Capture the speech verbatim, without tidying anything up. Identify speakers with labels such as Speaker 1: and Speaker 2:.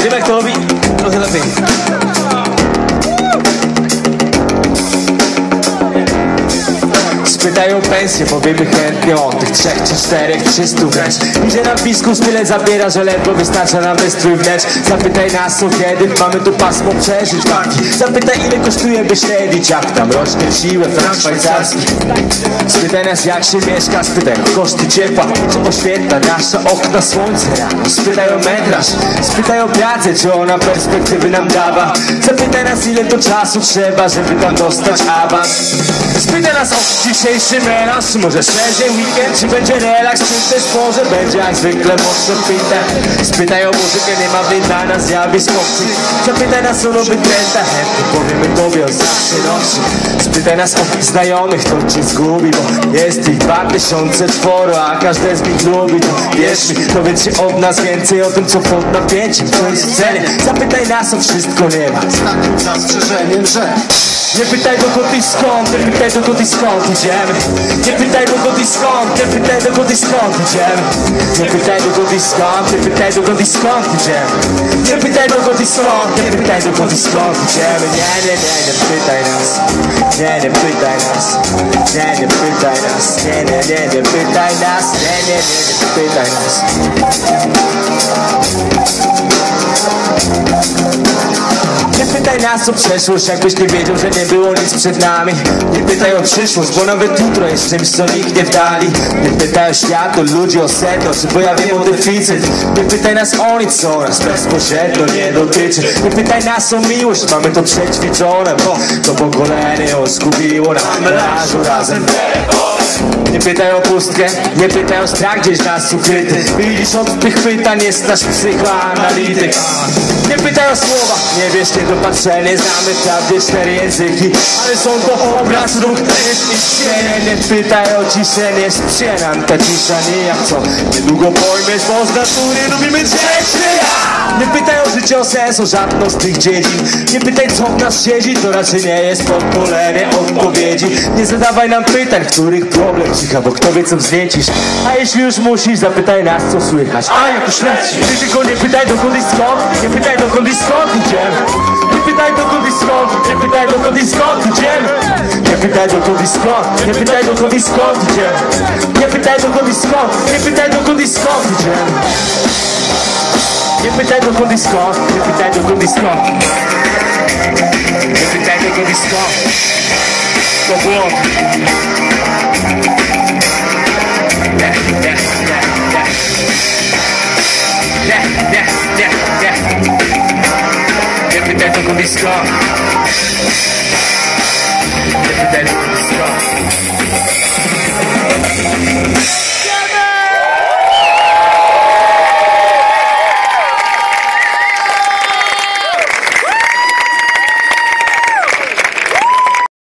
Speaker 1: Wiem jak to robi, trochę lepiej. Spytają pensję, powiemy chętnie o tych trzech czy czterech, trzystu wręcz. Idzie nam piskus, tyle zabiera, że ledwo wystarcza nam wystrój wnętrz. Zapytaj nas o kiedy mamy tu pasmo przeżyć matki. Zapytaj ile kosztuje by śledzić, jak tam rośnie siłę frank szwajcarski. Spytaj nas jak się mieszka, spytaj o koszty ciepła, czy oświetla nasze okna słońce rano. Spytaj o metraż, spytaj o pracę, czy ona perspektywy nam dawa. Zapytaj nas ile to czasu trzeba, żeby tam dostać awans. Spytaj nas o dzisiejszy melanż, czy może szerzej weekend, czy będzie relaks, czy też może będzie jak zwykle mocno pite. Spytaj o muzykę, nie ma dla nas zjawisk obcych. Zapytaj nas o nowych trendach, chętnie powiemy tobie o zawsze nocy. Spytaj nas o znajomych, to cię zgubi, bo jest ich dwa tysiące czworo, a każde z nich lubi. To wierz mi, dowiedz się od nas więcej o tym, co pod napięciem, co jest w cenie. Zapytaj nas o wszystko, nie ma znakiem zastrzeżeniem, że nie pytaj dokąd i skąd, nie pytaj dokąd i skąd idziemy. Nie pytaj dokąd i skąd, nie pytaj dokąd i skąd idziemy. Nie pytaj dokąd i skąd, nie pytaj dokąd i skąd idziemy. Nie pytaj dokąd i skąd, nie pytaj dokąd i skąd idziemy. Nie, nie, nie, nie pytaj nas. Nie, nie pytaj nas. Nie, nie pytaj nas. Nie, nie, nie, nie pytaj nas. Nie, nie, nie, nie pytaj nas. Nie pytaj nas o przeszłość, jakbyś nie wiedział, że nie było nic przed nami. Nie pytaj o przyszłość, bo nawet jutro jest czymś, co nikt nie wdali. Nie pytaj o świat, o ludzi, o sedno, czy pojawiło deficyt. Nie pytaj nas o nic, co nas bezpośrednio nie dotyczy. Nie pytaj nas o miłość, mamy to przećwiczone, bo to pokolenie ją zgubiło na melanżu razem. Nie pytaj o pustkę, nie pytaj o strach gdzieś nas ukryty. Widzisz, od tych pytań jest nasz psychoanalityk. Nie pytaj o słowa, nie wiesz niedopatrzenie. Znamy wprawdzie cztery języki, ale są to obraz róg, rytm i cienie. Nie pytaj o ciszę, nie sprzyja nam ta cisza nijak, co niedługo pojmiesz, bo z natury lubimy rzeczy. Nie pytaj o życie, o sens, o żadną z tych dziedzin. Nie pytaj co w nas siedzi, to raczej nie jest pokolenie odpowiedzi. Nie zadawaj nam pytań, których problem cicha, bo kto wie co wzniecisz. A jeśli już musisz, zapytaj nas co słychać. A jak już leci, ty tylko nie pytaj dokąd i skąd. Nie pytaj dokąd i skąd idziemy. Nie pytaj dokąd i skąd. Nie pytaj dokąd i skąd idziemy. Nie pytaj dokąd i skąd. Nie pytaj dokąd i skąd idziemy. Nie pytaj dokąd i skąd. Nie pytaj dokąd i skąd idziemy. Nie pytaj dokąd i skąd. Nie pytaj dokąd i skąd. Nie pytaj dokąd i skąd. To błąd. Nie, nie, nie, nie. Nie, nie, nie, nie. Nie pytaj dokąd i skąd. Nie pytaj dokąd i skąd.